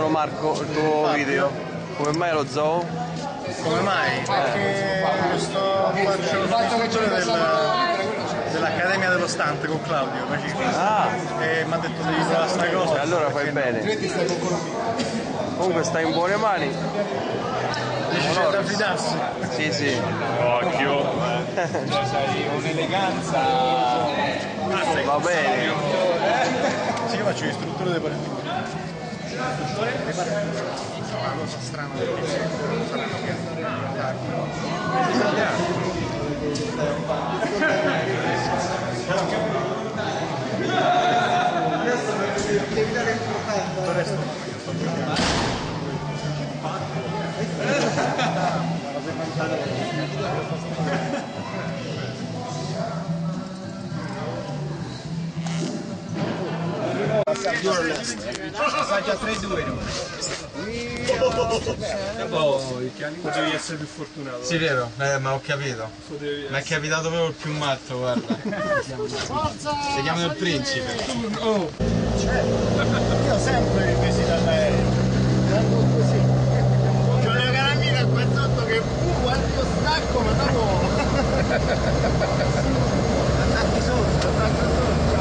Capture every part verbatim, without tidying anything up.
titolo Marco il tuo video? Come mai lo zoo? Come mai? Perché sto faccio lo istruttore del, dell'Accademia dello Stante con Claudio ah. E mi ha detto devi provare sta cosa. E allora fai bene. Comunque stai in buone mani. Dici c'è da fidarsi? Sì, sì. Occhio. C'hai un'eleganza. Va bene. Sì, io faccio l'istruttore dei palestinesi. Una cosa strana perché non saranno che devi dare il portato. Assaggia tre due. Oh, potevi essere più fortunato. Sì, vero, eh, ma ho capito. Mi è capitato proprio il più matto, guarda. Si chiama il principe. Oh. Io sempre i pesi dall'aereo. Così. C'ho una cara amica qua sotto che uh, quanto stacco, ma dopo. Attacchi sotto, attacchi sotto.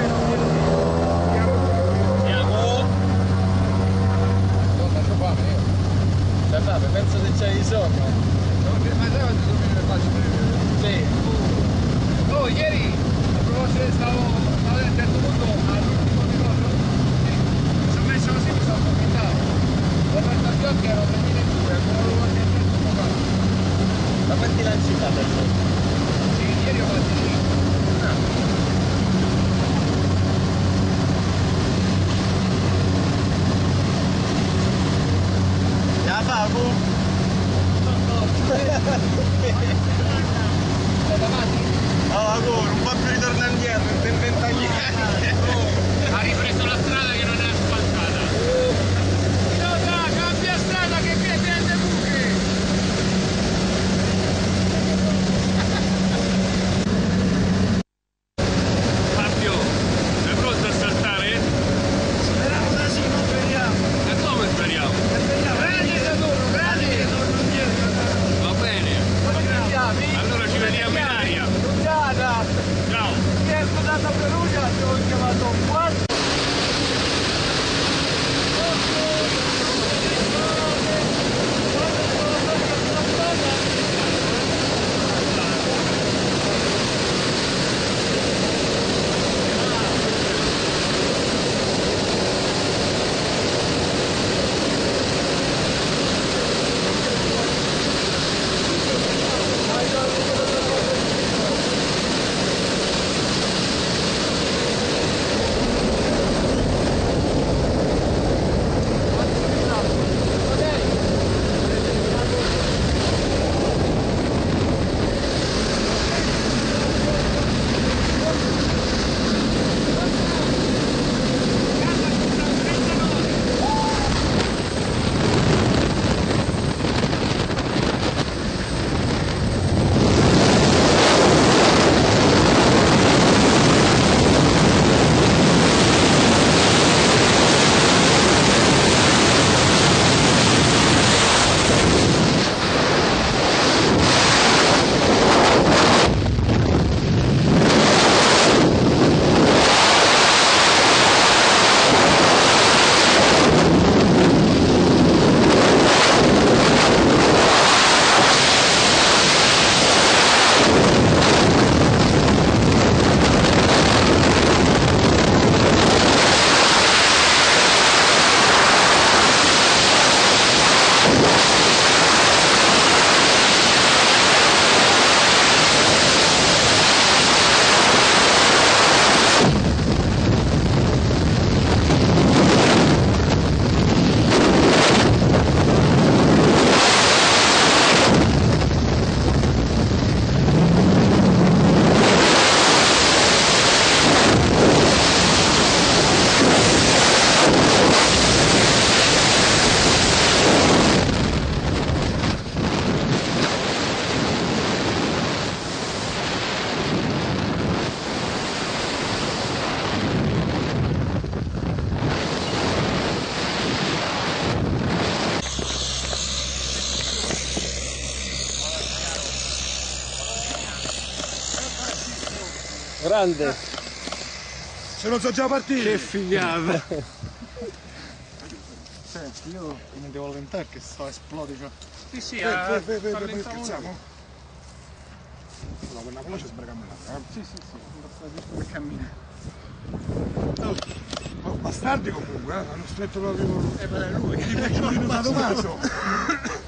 Penso che c'hai i soldi. Ma sai quanto sono le facce? Sì. Oh, ieri a proposito stavo a un certo punto all'ultimo di loro mi sono messo così, mi sono approfittato. Ho aperto gli occhi, ero tremila e due, avevo qualche tempo fa. Ma quanti lanci fate adesso? Sì, ieri ho fatto cinque. La Fabu? Oh, ancora, un po' più ritorna indietro, per ventagli Ha ripreso la strada che non è asfaltata. No, no, cambia strada che qui prende buche. Fabio, sei pronto a saltare? Speriamo da sì, non speriamo. E come speriamo? Grandi ritorno, grandi ritorno indietro. Va bene. Allora ci vediamo in aria. Ciao. Ciao. Ti è scusata Perugia? grande. Se non so già partire. Che figata. Senti, io mi devo allentare che sto esplodico. Sì, sì, Vai, vai, vai, parliamo vai, scherziamo? No, quella veloce sbraghiamo là. Eh? Sì, sì, sì, basta giusto per camminare. Oh, bastardi comunque, eh? Hanno stretto proprio... Eh, beh, lui. Tipo i giorni di Sadomaso.